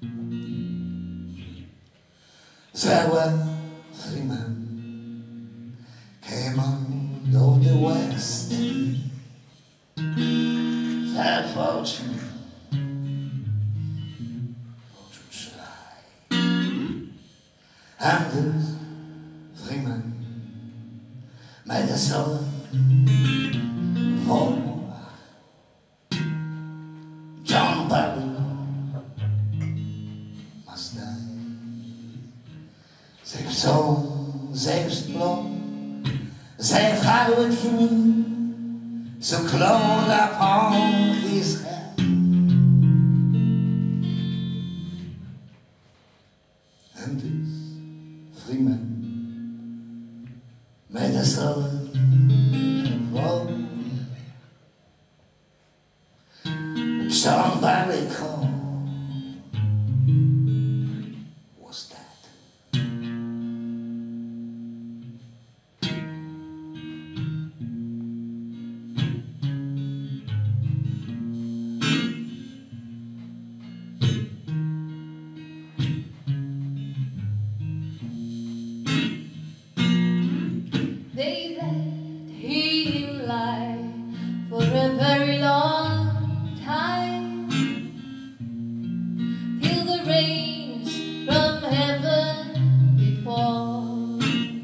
There were 3 men came out of the west. Their fortune try, and these 3 men made a song for John Barleycorn must die. They've sown, they've splown, they've hired him to clothe upon his head. And these 3 men made a solid for John Barleycorn was dead. They let him lie for a very long time, till the rains from heaven did fall,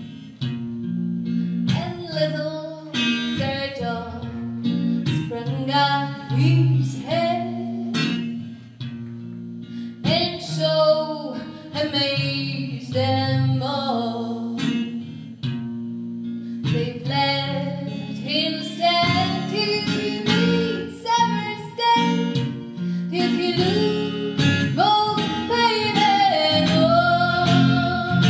and little Sir John sprang up his head, and so amazed them all. They've let him stand till he meets every stand, till he lose both pain and woe.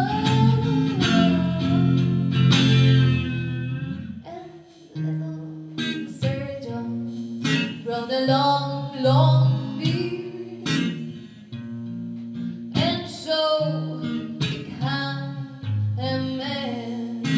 And little Sir John grown a long, long beard, and so become a man.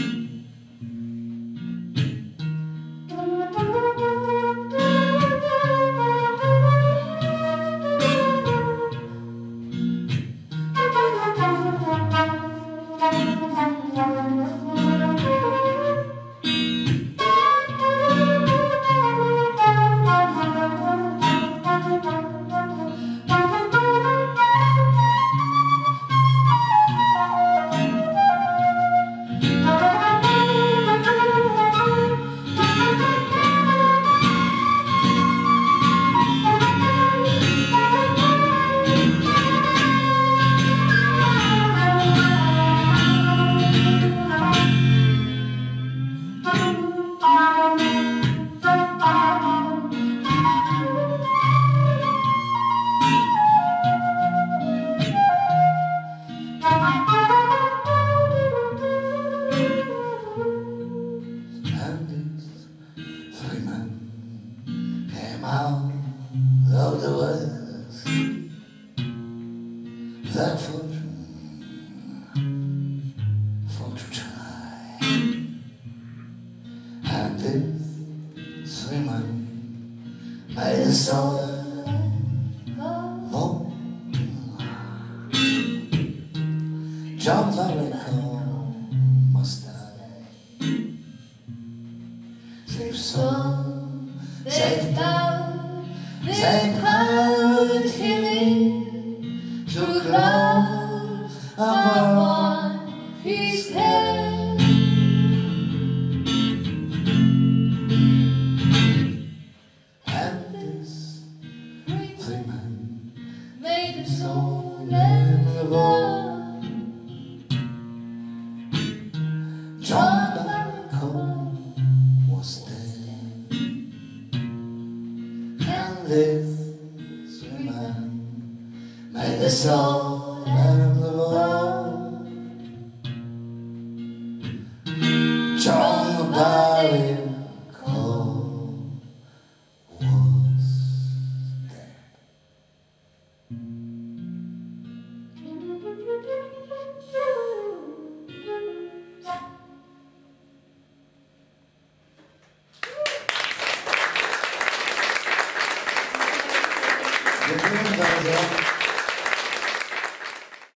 Out of the west, their fortune for to try, and these 3 men made a solid vote. John Barleycorn must die. They've sown, they've bowed, they've hired him in to clothe upon his head. And these 3 men made a solemn vow. John Barleycorn was dead. And these 3 men made a solemn vow.